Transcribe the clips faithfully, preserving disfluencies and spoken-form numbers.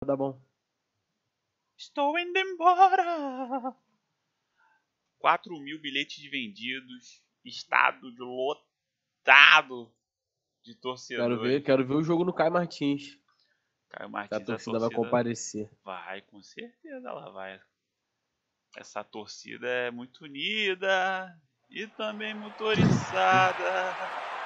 Tá bom. Estou indo embora. quatro mil bilhetes vendidos. Estado de lotado de torcedores. Quero ver, quero ver o jogo no Caio Martins. Caio Que Martins, a torcida, a torcida vai comparecer. Vai, com certeza ela vai. Essa torcida é muito unida e também motorizada.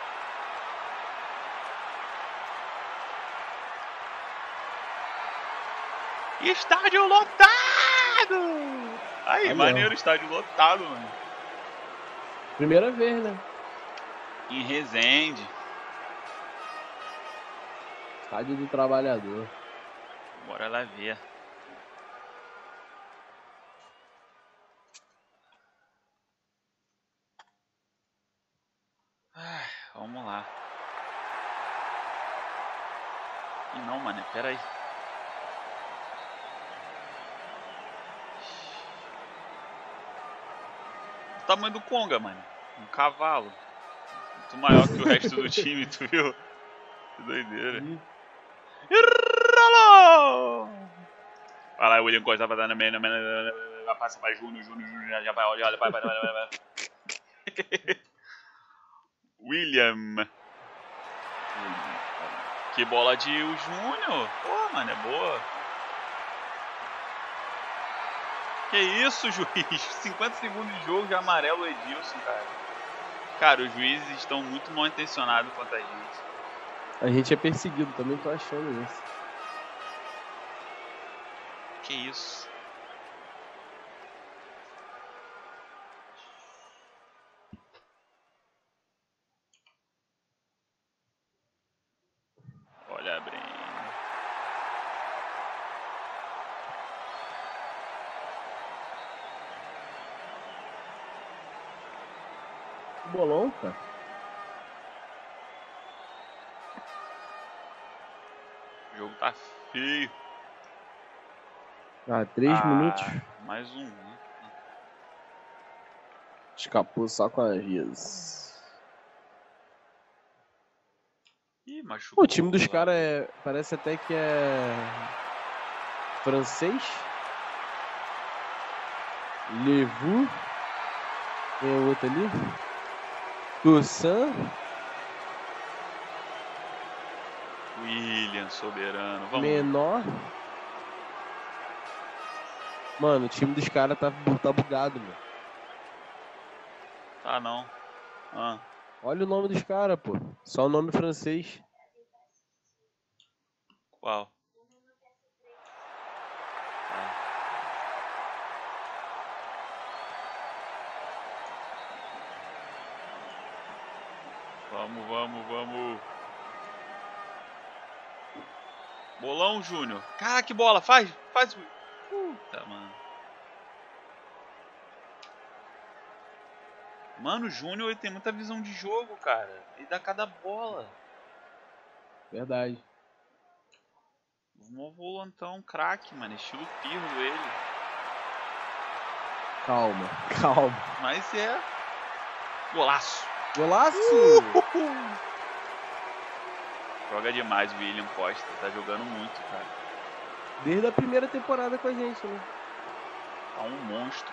Estádio lotado! Aí, Valeu. maneiro, estádio lotado, mano. Primeira vez, né? Em Resende. Estádio do Trabalhador. Bora lá ver. Ai, vamos lá. Ih, não, mano, pera aí. O tamanho do Conga, mano. Um cavalo. Muito maior que o resto do time, tu viu? Que doideira. Rolou! Vai lá, o William Costa vai dar na meia, vai passar pra Júnior, Júnior, Júnior, já vai, olha, olha, vai, vai, vai, vai, vai. William. Que bola de o Júnior. Pô, mano, é boa. Que isso, juiz? cinquenta segundos de jogo, já amarelo o Edilson, cara. Cara, os juízes estão muito mal intencionados quanto a gente. A gente é perseguido, também tô achando isso. Que isso? Olha, Breno. Bolão, cara. O jogo tá feio. Ah, três ah, minutos. Mais um, né? Escapou só com a Rias. Ih, machucou. O time dos caras é, parece até que é francês. Levu. Tem o outro ali. Toussaint. William, soberano. Vamos. Menor. Mano, o time dos caras tá, tá bugado, mano. Tá não. Ah. Olha o nome dos caras, pô. Só o nome francês. Qual? Ah. Vamos, vamos, vamos. Bolão, Júnior. Cara, que bola. Faz, faz. Puta, mano. Mano, o Júnior tem muita visão de jogo, cara. Ele dá cada bola. Verdade. Um volantão, craque, mano. Estilo Pirlo ele. Calma, calma. Mas é. Golaço. Golaço! Uh! Joga demais o William Costa. Tá jogando muito, cara. Desde a primeira temporada com a gente, né? Tá um monstro.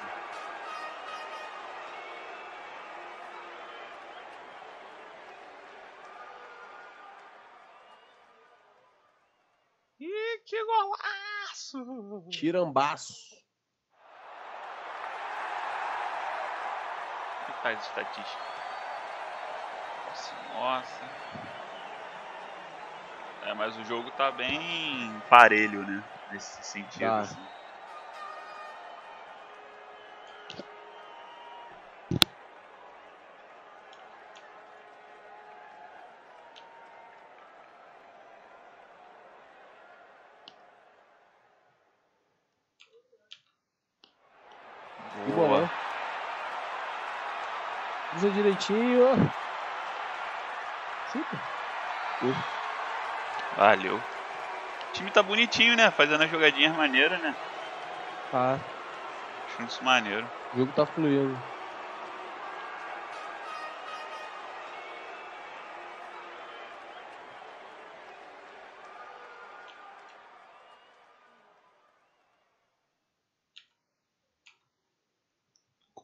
Ih, que golaço! Tirambaço. O que faz estatística? Nossa, nossa. É, mas o jogo tá bem parelho, né? Nesse sentido, Tá. assim. Que bolão. Usa direitinho, ó. Super. Valeu. O time tá bonitinho, né? Fazendo as jogadinhas maneiras, né? Tá. Acho isso maneiro. O jogo tá fluindo.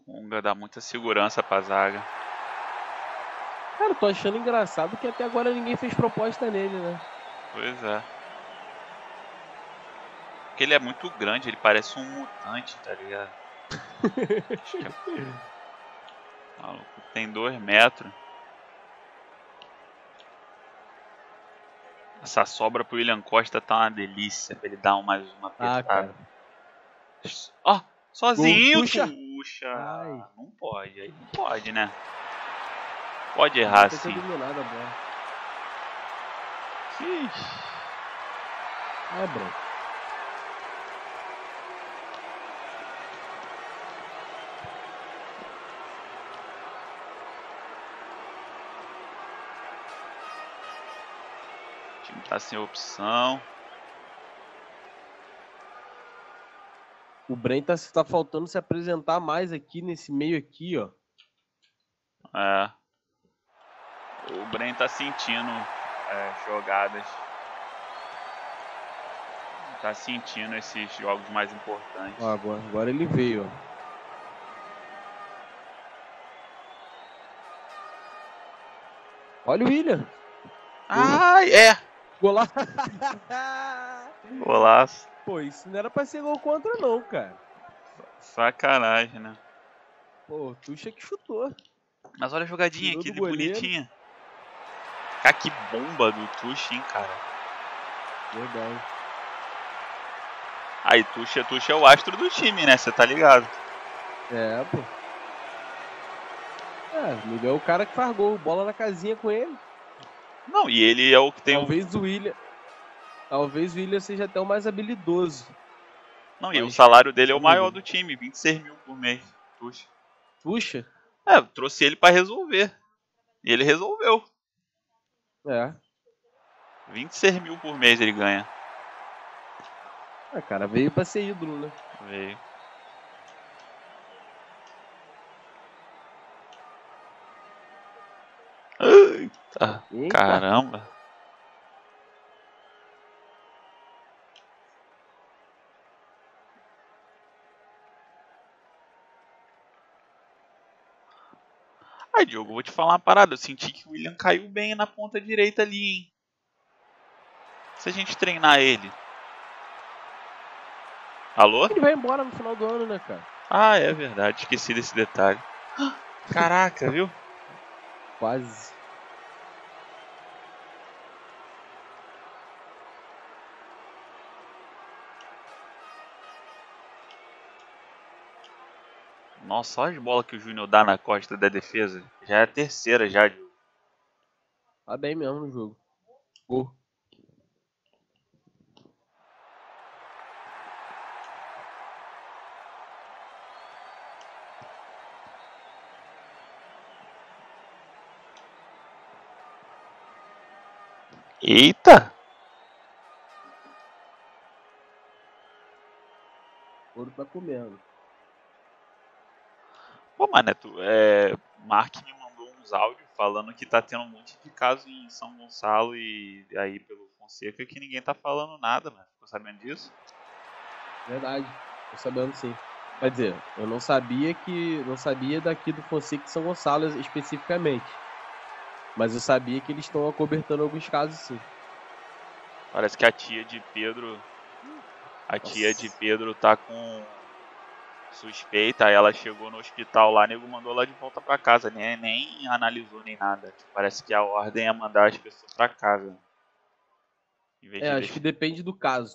Kunga dá muita segurança pra zaga. Cara, eu tô achando engraçado que até agora ninguém fez proposta nele, né? Pois é. Porque ele é muito grande, ele parece um mutante, tá ligado? Acho que é... Maluco, tem dois metros. Essa sobra pro William Costa tá uma delícia, pra ele dar um, mais uma Ah, apertada. cara. Ó, sozinho, Gol, Tuxa. Tuxa. Ai. Não pode, aí não pode, né? Pode errar Tem que ter assim. dominado a bola. Ixi. É, branco. O time tá sem opção. O Bren tá, tá faltando se apresentar mais aqui nesse meio aqui, ó. É. O Bren tá sentindo é, jogadas. Tá sentindo esses jogos mais importantes. Ó, agora, agora ele veio, ó. Olha o William. Ai, é! Golaço. Golaço. Pô, isso não era pra ser gol contra, não, cara. Sacanagem, né? Pô, o Tuxa que chutou. Mas olha a jogadinha Tirou aqui, do de goleiro. bonitinha. Cara, que bomba do Tuxa, hein, cara. Verdade. Aí, Tuxa, Tuxa é o astro do time, né? Você tá ligado? É, pô. É, o Miguel é o cara que faz gol. Bola na casinha com ele. Não, e ele é o que tem Talvez o... o William... Talvez o William seja até o mais habilidoso. Não, Mas... e o salário dele é o Vamos maior ver. do time, vinte e seis mil por mês. Tuxa. Tuxa? É, eu trouxe ele pra resolver. E ele resolveu. É. vinte e seis mil por mês ele ganha. Ah, cara, veio pra ser ídolo, né? Veio. Eita, Eita. caramba. Ai, Diogo, vou te falar uma parada. Eu senti que o William caiu bem na ponta direita ali, hein? Se a gente treinar ele. Alô? Ele vai embora no final do ano, né, cara? Ah, é verdade. Esqueci desse detalhe. Caraca, viu? Quase. Nossa, olha as bolas que o Júnior dá na costa da defesa. Já é a terceira já, Diogo. Tá bem mesmo no jogo. Gol. Eita! O ouro tá comendo. Pô, mané, tu, é, Mark me mandou uns áudios falando que tá tendo um monte de caso em São Gonçalo e aí pelo Fonseca que ninguém tá falando nada, mano. Ficou sabendo disso? Verdade. Tô sabendo sim. Quer dizer, eu não sabia que. Não sabia daqui do Fonseca e São Gonçalo especificamente. Mas eu sabia que eles estão acobertando alguns casos sim. Parece que a tia de Pedro. A tia Nossa. de Pedro tá com suspeita, aí ela chegou no hospital lá, nego mandou ela de volta pra casa, nem, nem analisou nem nada. Tipo, parece que a ordem é mandar as pessoas pra casa. Em vez É, de acho deixar... que depende do caso.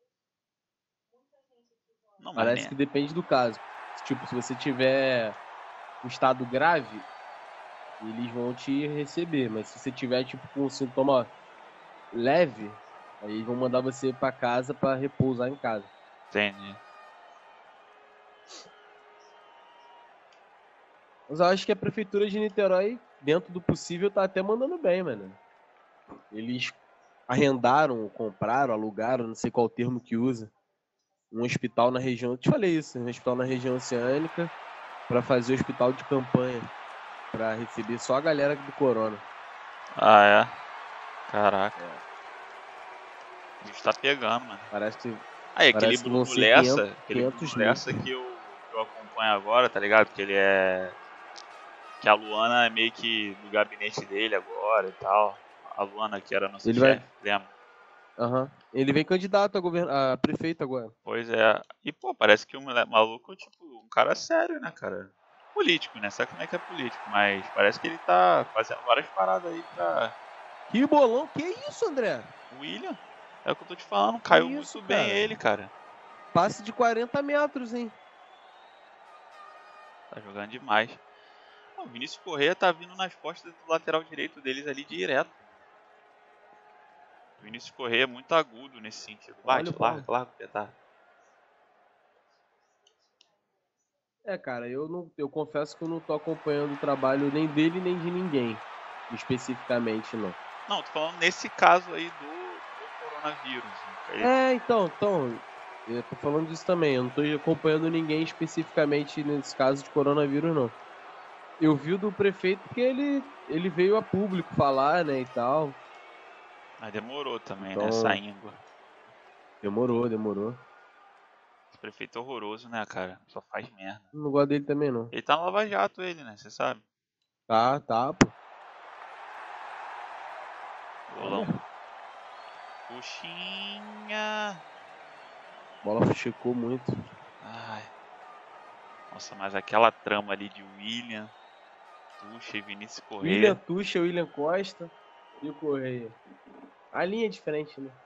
Não, mas Parece nem... que depende do caso. Tipo, se você tiver um estado grave, eles vão te receber. Mas se você tiver, tipo, com um sintoma leve, aí eles vão mandar você pra casa pra repousar em casa. Entendi. Mas eu acho que a prefeitura de Niterói, dentro do possível, tá até mandando bem, mano. Eles arrendaram, compraram, alugaram, não sei qual termo que usa, um hospital na região, eu te falei isso, um hospital na região oceânica para fazer hospital de campanha, para receber só a galera do corona. Ah, é? Caraca. É. O bicho tá pegando, mano. Parece que, aí, parece aquele que vão Bruno ser Lessa, quinhentos, aquele quinhentos Bruno mil. Lessa que eu, eu acompanho agora, tá ligado? Que ele é... Que a Luana é meio que do gabinete dele agora e tal. A Luana que era nossa Ele chefe, vai... lembra? Aham. Ele vem candidato a, govern... a prefeito agora. Pois é. E, pô, parece que o moleque maluco é tipo um cara sério, né, cara? Político, né? Sabe como é que é político? Mas parece que ele tá fazendo várias paradas aí pra... Que bolão, que isso, André? O William, é o que eu tô te falando, Que caiu isso, muito bem cara? ele, cara. Passe de quarenta metros, hein? Tá jogando demais. Ah, o Vinícius Corrêa tá vindo nas costas do lateral direito deles ali direto. O Vinícius Corrêa é muito agudo nesse sentido. Olha Bate, o larga, Paulo. larga o pedaço. É, cara, eu não, eu confesso que eu não tô acompanhando o trabalho nem dele nem de ninguém, especificamente, não. Não, tô falando nesse caso aí do, do coronavírus. Ele... É, então, então, eu tô falando disso também. Eu não tô acompanhando ninguém especificamente nesse caso de coronavírus, não. Eu vi o do prefeito porque ele, ele veio a público falar, né, e tal. Mas demorou também, né? Essa Então, íngua. demorou, demorou. Esse prefeito é horroroso, né, cara? Só faz merda. Não gosto dele também, não. Ele tá no Lava Jato, ele, né? Você sabe. Tá, tá, pô. Bolão. Puxinha. A bola checou muito. Ai. Nossa, mas aquela trama ali de William, Tuxa e Vinícius William Corrêa. Tuxa, William Costa e o Correia. A linha é diferente, né?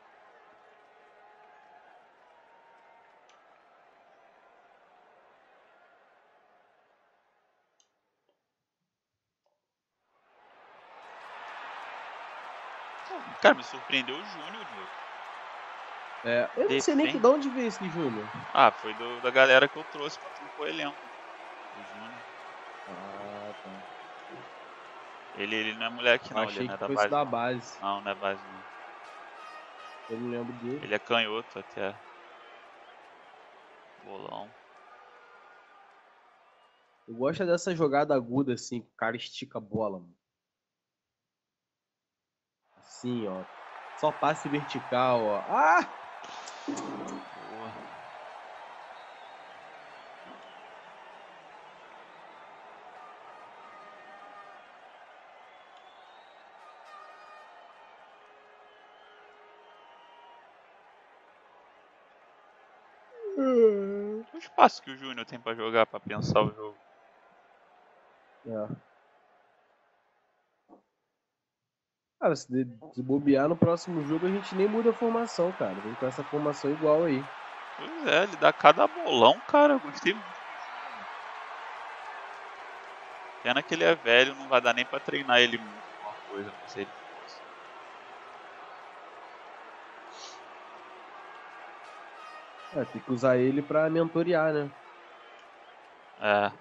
Cara, me surpreendeu o Júnior, Diogo. É, eu não sei nem que, de onde veio esse Júnior. Ah, foi do, da galera que eu trouxe pra compor o elenco. O Júnior. Ah, tá. Ele, ele não é moleque não, Achei ele não é que da fosse base da não. base. Não, não é base não. Eu não lembro dele. Ele é canhoto até. Bolão. Eu gosto dessa jogada aguda, assim, que o cara estica a bola, mano. Assim, ó. Só passe vertical, ó. Ah! Boa. O espaço que o Júnior tem pra jogar, pra pensar o jogo. É. Cara, se, de, se bobear no próximo jogo, a gente nem muda a formação, cara. Vem com essa formação igual aí. Pois é, ele dá cada bolão, cara. Eu gostei muito. Pena que ele é velho, não vai dar nem pra treinar ele muito uma coisa, mas ele fosse. É, tem que usar ele pra mentorear, né? É.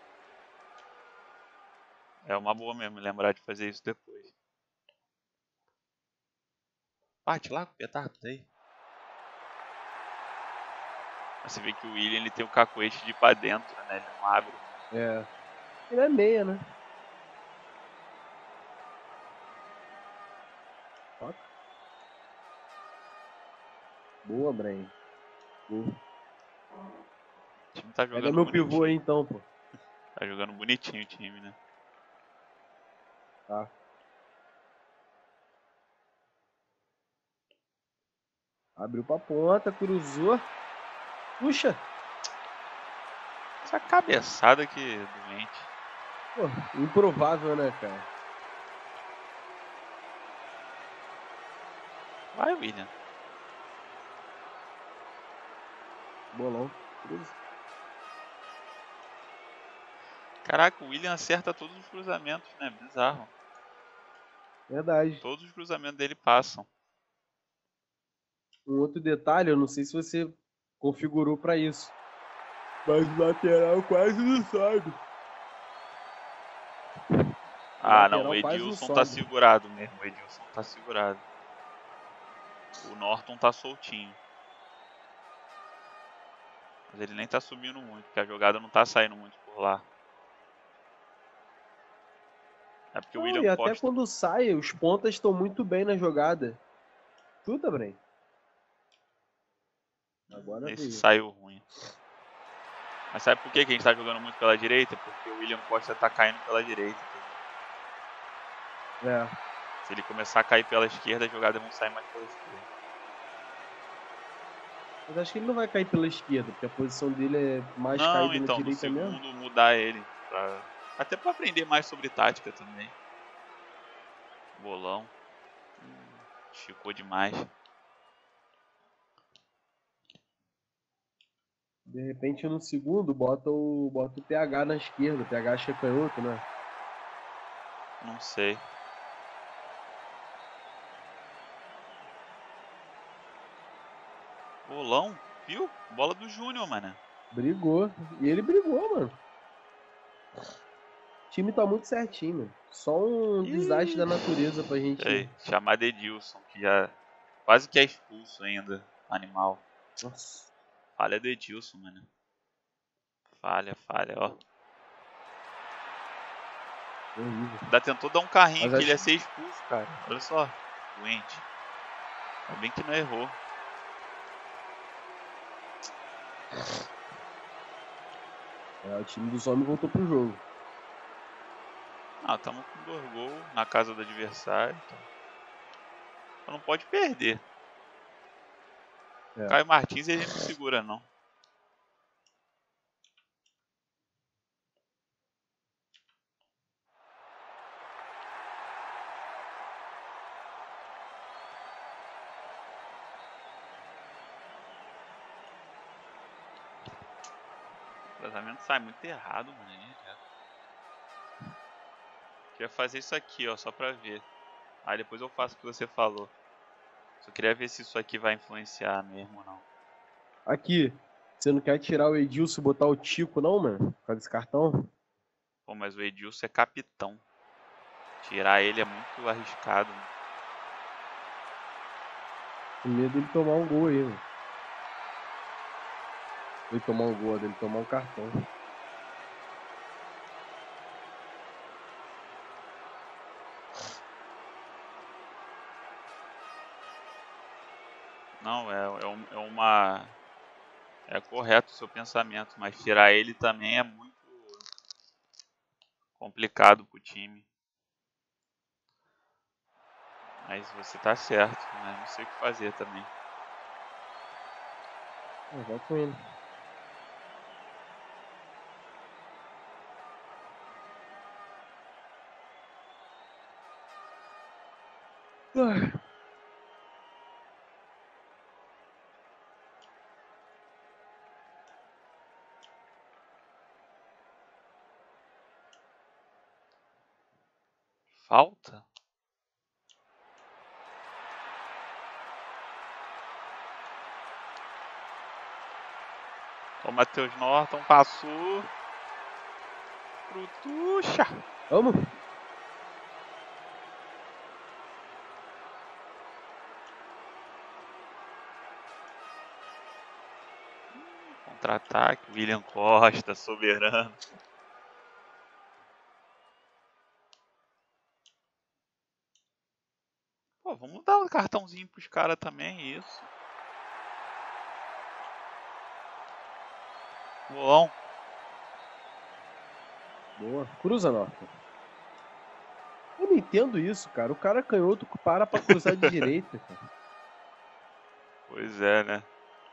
É uma boa mesmo lembrar de fazer isso depois. Bate lá com o petardo aí. Você vê que o William ele tem o cacoete de ir pra dentro, né? Ele não abre. É. Ele é meia, né? Toca. Boa, Bren. Boa. O time tá Pega jogando meu bonitinho. pivô aí então, pô. Tá jogando bonitinho o time, né? Tá. Abriu pra ponta, cruzou. Puxa! Essa cabeçada que doente. Pô, improvável, né, cara? Vai, William. Bolão. Cruza. Caraca, o William acerta todos os cruzamentos, né? Bizarro. Verdade. Todos os cruzamentos dele passam. Um outro detalhe, eu não sei se você configurou pra isso. Mas o lateral quase não sobe. Ah, não, o lateral quase não Edilson tá sobe. segurado mesmo. O Edilson tá segurado. O Norton tá soltinho. Mas ele nem tá subindo muito, porque a jogada não tá saindo muito por lá. É porque o Não, William e até Costa... quando sai, os pontas estão muito bem na jogada. Chuta, Bren. Agora Esse veio. saiu ruim. Mas sabe por que que a gente tá jogando muito pela direita? Porque o William Costa tá caindo pela direita, entendeu? É. Se ele começar a cair pela esquerda, as jogadas vão sair mais pela esquerda. Mas acho que ele não vai cair pela esquerda, porque a posição dele é mais Não, caída na então, no direita mesmo. segundo mudar ele. Pra... Até pra aprender mais sobre tática também. Bolão. Hum, esticou demais. De repente, no segundo, bota o, bota o P H na esquerda. O P H acho que é canhoto, né? Não sei. Bolão, viu? Bola do Júnior, mano. Brigou. E ele brigou, mano. O time tá muito certinho, mano. Só um desastre da natureza pra gente. Aí, chamada Edilson, que já quase que é expulso ainda. Animal. Nossa. Falha do Edilson, mano. Falha, falha, ó. Horrível. Ainda tentou dar um carrinho Mas que acho... ele ia ser expulso, cara. Olha só. Doente. Ainda bem que não errou. É, o time dos homens voltou pro jogo. Ah, estamos com dois gols na casa do adversário. Então, então não pode perder. É. Caio Martins ele não segura, não. O cruzamento sai muito errado, mano. Queria fazer isso aqui, ó, só pra ver. Aí depois eu faço o que você falou. Só queria ver se isso aqui vai influenciar mesmo ou não. Aqui, você não quer tirar o Edilson e botar o Tico, não, mano? Por causa desse cartão? Pô, mas o Edilson é capitão. Tirar ele é muito arriscado. Com medo dele tomar um gol aí, mano. Ele tomar um gol, dele tomar um cartão. Não, é, é, um- é uma... É correto o seu pensamento, mas tirar ele também é muito complicado pro time. Mas você tá certo, mas não sei o que fazer também. Ah, vai com ele. Ah. Falta? O Matheus Norton passou pro Tuxa. Vamos? Contra-ataque, William Costa, soberano. Pô, vamos dar um cartãozinho pros caras também, isso. Bolão. Boa. Cruza, Norton. Eu não entendo isso, cara. O cara canhoto para pra cruzar de direita, cara. Pois é, né?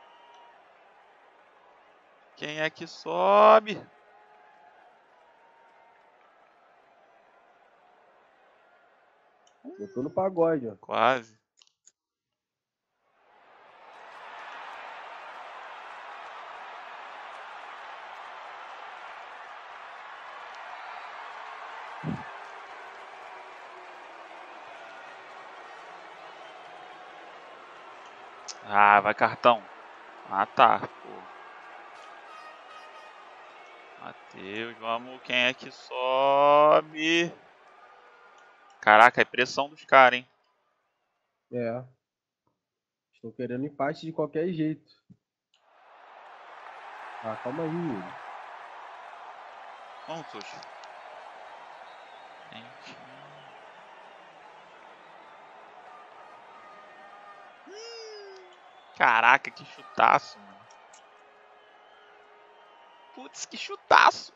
Quem é que sobe? Botou no pagode, ó. Quase. Ah, vai cartão. Ah, tá. Pô. Matheus, vamos. Quem é que sobe? Caraca, é pressão dos caras, hein? É. Estou querendo empate de qualquer jeito. Ah, calma aí, Yuri. Vamos, Tuxa. Gente. Hum, Caraca, que chutaço, mano. Putz, que chutaço.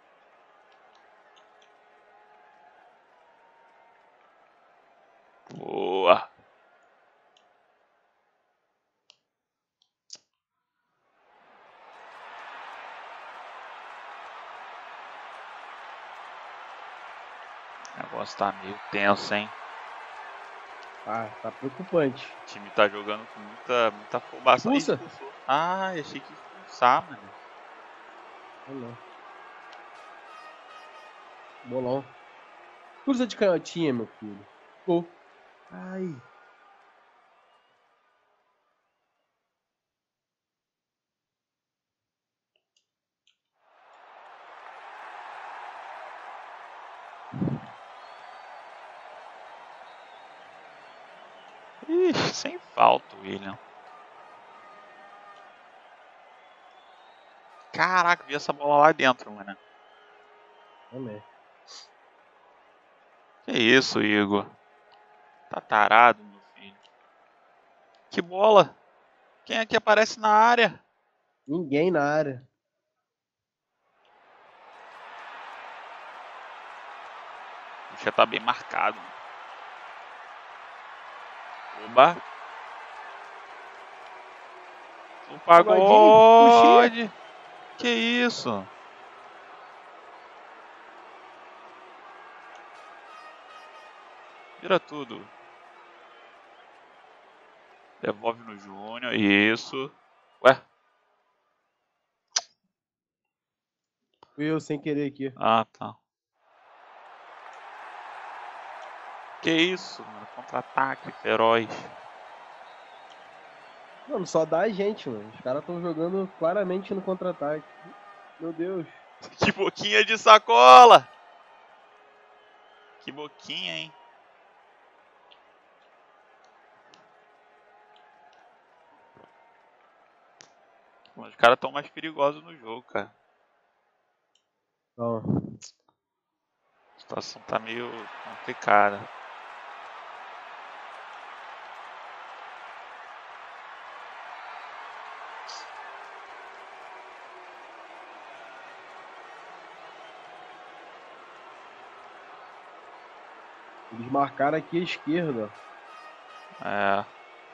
Boa. O negócio tá meio tenso, hein? Ah, tá preocupante. O time tá jogando com muita, muita afobação. Ih, Expulsa? expulsou. Ah, achei que ia expulsar, mano. Ah, não. Bolão. Cruza de canhotinha, meu filho. Gol. Ai. Ixi, sem falta, William. Caraca, vi essa bola lá dentro, mano. Amém. Que isso, Igor? Tá tarado, meu filho. Que bola! Quem é que aparece na área? Ninguém na área. Já tá bem marcado. Oba! O pagode! Que isso? Vira tudo. Devolve no Júnior. Isso. Ué? Fui eu sem querer aqui. Ah, tá. Que isso, mano? Contra-ataque feroz. Mano, só dá a gente, mano. Os caras estão jogando claramente no contra-ataque. Meu Deus. Que boquinha de sacola! Que boquinha, hein? Os caras estão mais perigosos no jogo, cara. Ó. A situação tá meio complicada. Eles marcaram aqui a esquerda. É.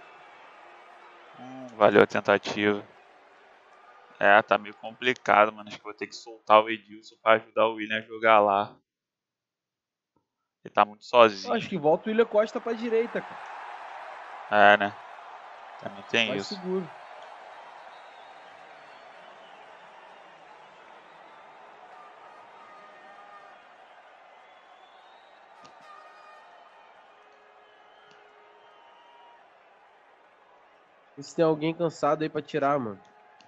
Hum, valeu a tentativa. É, tá meio complicado, mano. Acho que vou ter que soltar o Edilson pra ajudar o William a jogar lá. Ele tá muito sozinho. Acho que volta o William Costa pra direita, cara. É, né? Também tem Mais isso. seguro. E se tem alguém cansado aí pra tirar, mano.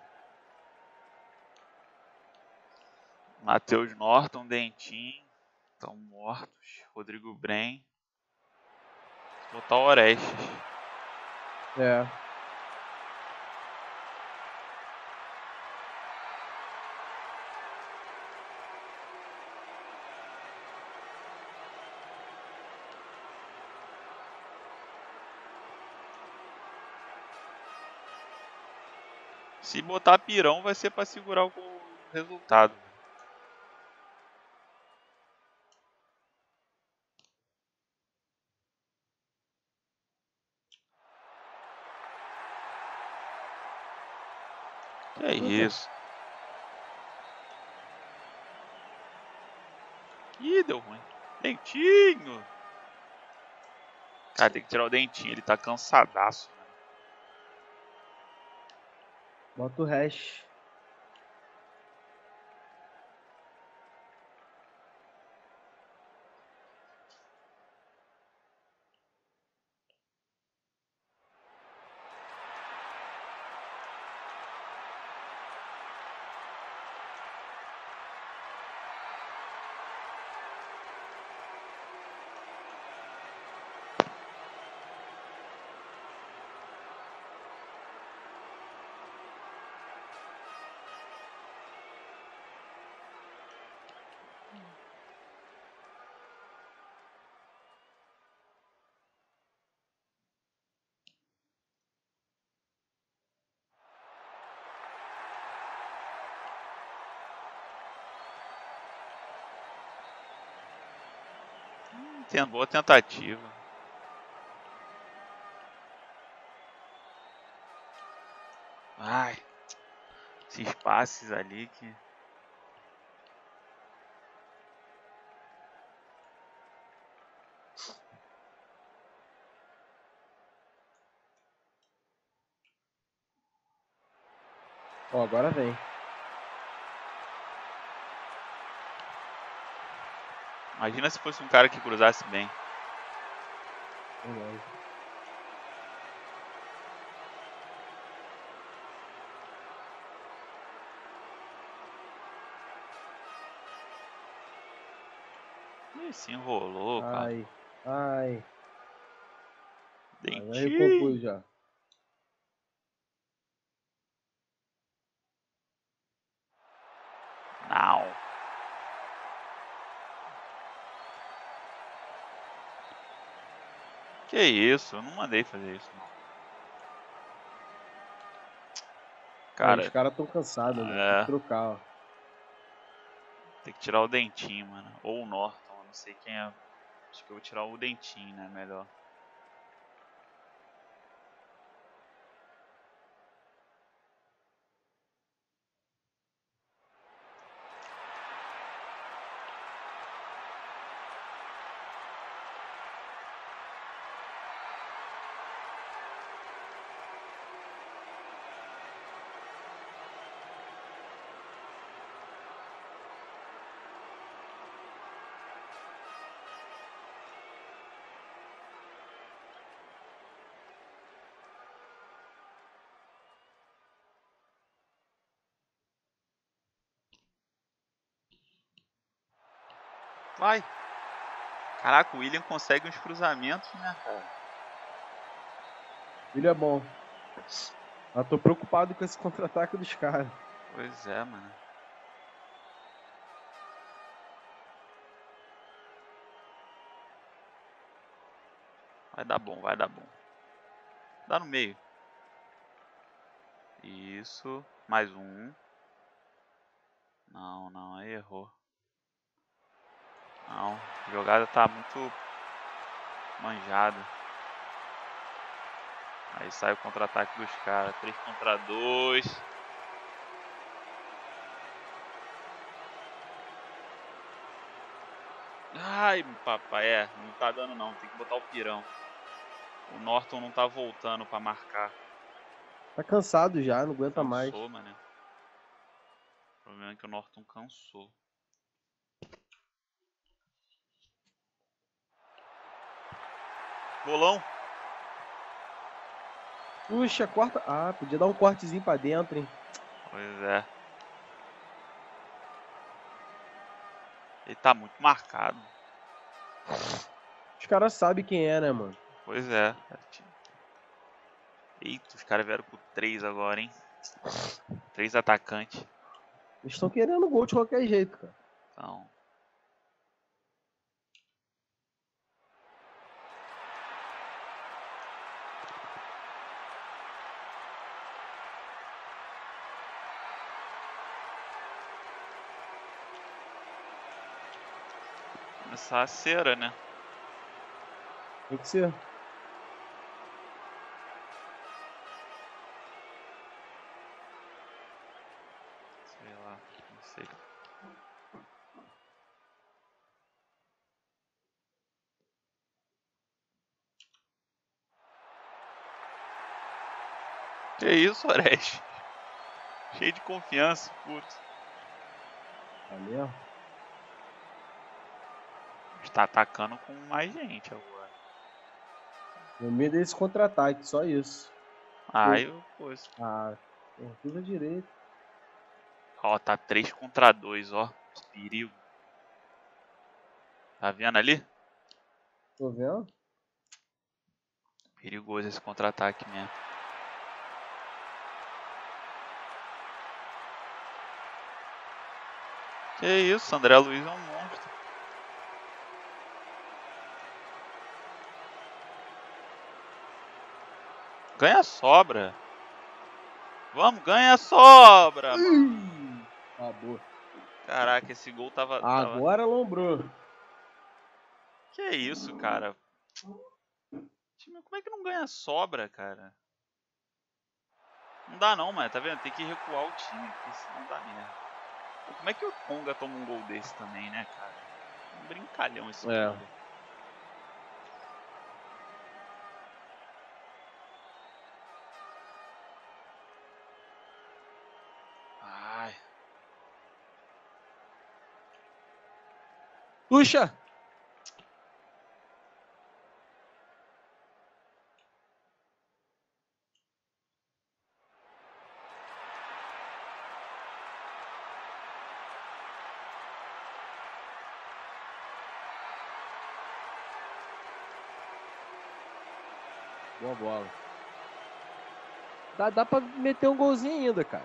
Matheus Norton, Dentinho. Estão mortos. Rodrigo Bren. Vou botar o Orestes. É. Se botar Pirão vai ser pra segurar o resultado. Que é isso? Ih, deu ruim. Dentinho! Cara, tem que tirar o Dentinho, ele tá cansadaço. Mano. Bota o hash. ten- boa tentativa. Ai, esses passes ali que... Ó, agora vem. Imagina se fosse um cara que cruzasse bem. Verdade. Ih, se enrolou, cara. Ai, ai. Ah, já Dentinho. recompus já. Não. Que isso? Eu não mandei fazer isso, não. Cara, os Cara, caras tão cansados, né? Tem é, que trocar, ó. tem que tirar o dentinho, mano. Ou o Norton, eu não sei quem é. Acho que eu vou tirar o dentinho, né? Melhor. Vai! Caraca, o William consegue uns cruzamentos, né, cara? Ele é bom. Eu tô preocupado com esse contra-ataque dos caras. Pois é, mano. Vai dar bom, vai dar bom. Dá no meio. Isso. Mais um. Não, não, aí errou. Não, a jogada tá muito manjada. Aí sai o contra-ataque dos caras. três contra dois. Ai, papai, é. Não tá dando não. Tem que botar o pirão. O Norton não tá voltando pra marcar. Tá cansado já, não aguenta mais. Cansou, mano. O problema é que o Norton cansou. Bolão. Puxa, corta. Ah, podia dar um cortezinho pra dentro, hein? Pois é. Ele tá muito marcado. Os caras sabem quem é, né, mano? Pois é. Eita, os caras vieram com três agora, hein? Três atacantes. Eles estão querendo gol de qualquer jeito, cara. Então. Começar a cera, né? Tem que ser. Sei lá, não sei. Que isso, Oreste? Cheio de confiança, putz. Valeu. Está atacando com mais gente agora. Meu medo é esse contra-ataque, só isso. Aí eu, pô, esse- Ah, pisa direito. ó, tá três contra dois, ó. Perigo. Tá vendo ali? Tô vendo? Perigoso esse contra-ataque mesmo. Que isso, André Luiz é um monstro. Ganha sobra. Vamos, ganha sobra, mano. Acabou. Caraca, esse gol tava, tava... Agora lombrou. Que isso, cara? Time, como é que não ganha sobra, cara? Não dá não, mano. Tá vendo? Tem que recuar o time, porque senão dá merda. Pô, como é que o Tonga toma um gol desse também, né, cara? Um brincalhão esse É. Tonga. Ai. Puxa! Boa bola. Dá, dá pra meter um golzinho ainda, cara.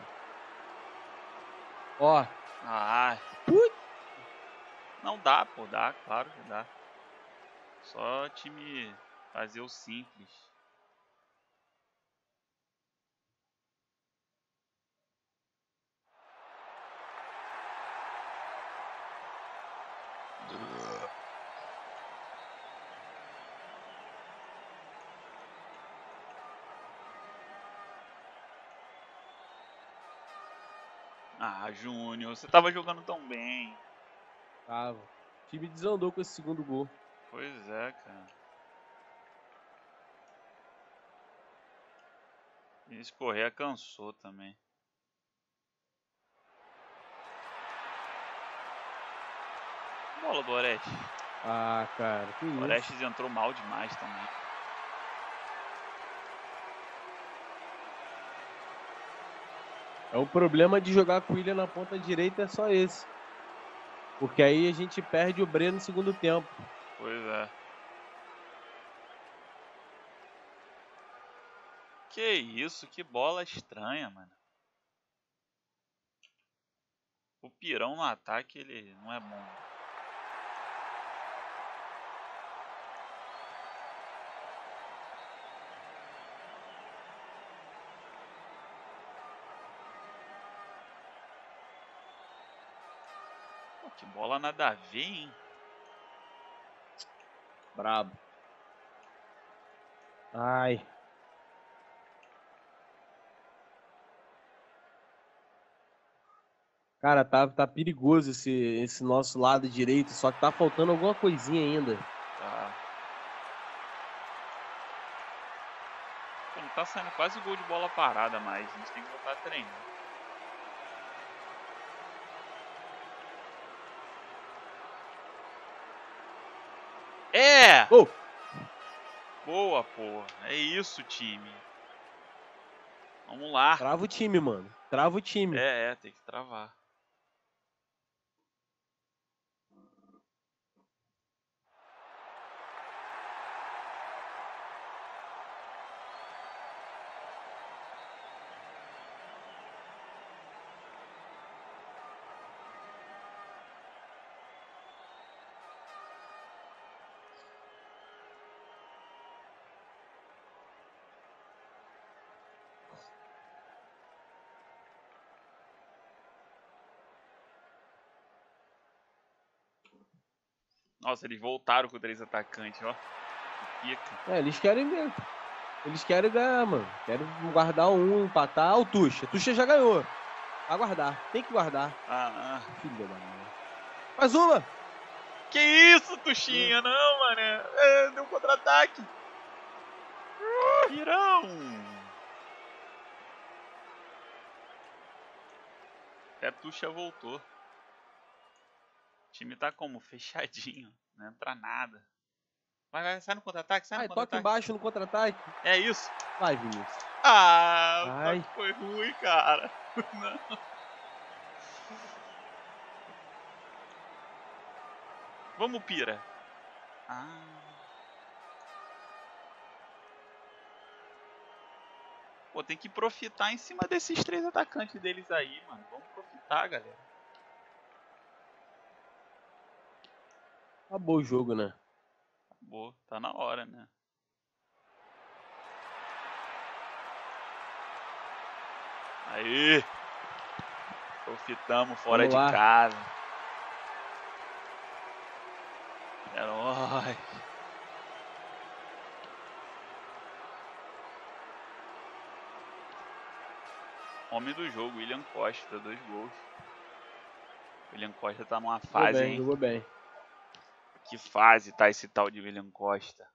Ó. Ai. Putz. Não dá, pô. Dá, claro que dá. Só time fazer o simples. Ah, Júnior, você tava jogando tão bem. Tava. O time desandou com esse segundo gol. Pois é, cara. Esse Correia cansou também. Bola do Orestes. Ah, cara, que O isso. Orestes entrou mal demais também. É o problema de jogar com o William na ponta direita é só esse. Porque aí a gente perde o Breno no segundo tempo. Pois é. Que isso, que bola estranha, mano. O Pirão no ataque, ele não é bom. Pô, que bola nada a ver, hein? Brabo. Ai. Cara, tá, tá perigoso esse, esse nosso lado direito, só que tá faltando alguma coisinha ainda. Tá. Pô, não tá saindo quase gol de bola parada mais. A gente tem que voltar a treinar. É! Oh! Boa, porra. É isso, time. Vamos lá. Trava o time, mano. Trava o time. É, é, tem que travar. Nossa, eles voltaram com três atacantes, ó. Que pica. É, eles querem ganhar. Eles querem ganhar, mano. Querem guardar um, empatar. O Tuxa. Tuxa já ganhou. Vai guardar. Tem que guardar. Ah, ah. Filho da mãe. Mais uma! Que isso, Tuxinha? Não, mano. É, deu um contra-ataque. Pirão. Até Tuxa voltou. O time tá como? Fechadinho. Não entra nada. Vai, vai, sai no contra-ataque, sai no Ai, toca contra-ataque. embaixo no contra-ataque. É isso. Vai, Vinícius. Ah, o Ai. toque foi ruim, cara. Não. Vamos, Pira. Ah. Pô, tem que profitar em cima desses três atacantes deles aí, mano. Vamos profitar, galera. Acabou o jogo, né? Acabou, tá na hora, né? Aí. Profitamos fora Vamos de lá. casa. É nóis. Homem do jogo, William Costa, dois gols. William Costa tá numa Jogou fase, bem, hein? jogou bem. Que fase tá esse tal de William Costa?